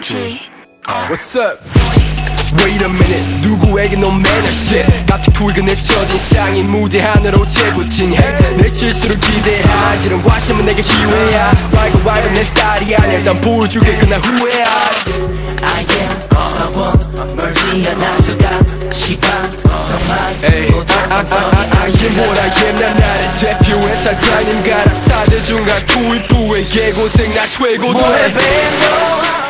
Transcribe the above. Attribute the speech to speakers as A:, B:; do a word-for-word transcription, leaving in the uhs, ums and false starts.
A: What's up? Wait a minute, 누구에게 no manner shit. 갑자기 굵은 내쳐진 상이 무대 하나로 재부팅해. 내 실수를 기대하지 이런 과심은 내게 기회야. 말고 말고 내 스타일이 아니야. 일단 보여줄게 그날 후회하지.
B: I am 서원 멀지 않았을까 시간 정말
A: 못하면서 I am what I am. 난 나를 대표해 사장님 가라 사대 중간 구입부의 개고생 나 최고 노래 밴드